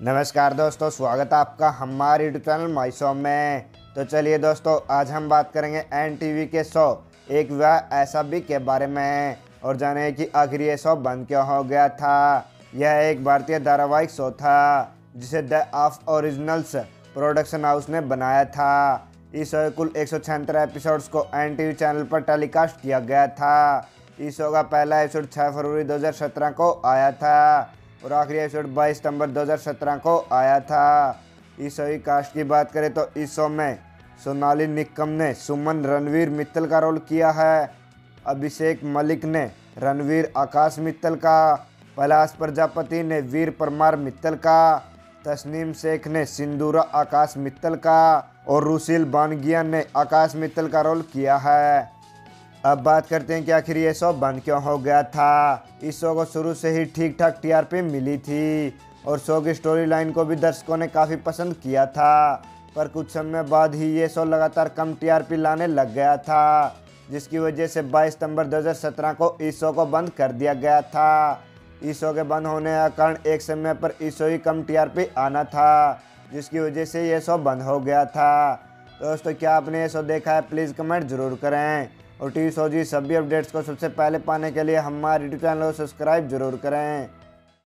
नमस्कार दोस्तों, स्वागत है आपका हमारे यूट्यूब चैनल माई शो में। तो चलिए दोस्तों, आज हम बात करेंगे एनटीवी के शो एक विवाह ऐसा भी के बारे में और जाने कि आखिर ये शो बंद क्यों हो गया था। यह एक भारतीय धारावाहिक शो था जिसे the off originals production house ने बनाया था। इस शो के कुल 176 एपिसोड्स को एनटीवी चैनल पर टेलीकास्ट किया गया था। इस शो का पहला एपिसोड 6 फरवरी 2017 को आया था और आखिरी एपिसोड 22 सितंबर 2017 को आया था। इस शो की कास्ट की बात करें तो इस शो में सोनाली निक्कम ने सुमन रणवीर मित्तल का रोल किया है, अभिषेक मलिक ने रणवीर आकाश मित्तल का, पलाश प्रजापति ने वीर परमार मित्तल का, तस्नीम शेख ने सिंदूरा आकाश मित्तल का और रुशील बानगिया ने आकाश मित्तल का रोल किया है। अब बात करते हैं कि आखिर ये शो बंद क्यों हो गया था। इस शो को शुरू से ही ठीक ठाक टीआरपी मिली थी और शो की स्टोरी लाइन को भी दर्शकों ने काफ़ी पसंद किया था, पर कुछ समय बाद ही ये शो लगातार कम टीआरपी लाने लग गया था, जिसकी वजह से 22 सितंबर 2017 को इस शो को बंद कर दिया गया था। इस शो के बंद होने का कारण एक समय पर इस शो की कम टीआरपी आना था, जिसकी वजह से ये शो बंद हो गया था। दोस्तों, क्या आपने ये शो देखा है? प्लीज़ कमेंट जरूर करें और टीवी शो की सभी अपडेट्स को सबसे पहले पाने के लिए हमारे यूट्यूब चैनल को सब्सक्राइब जरूर करें।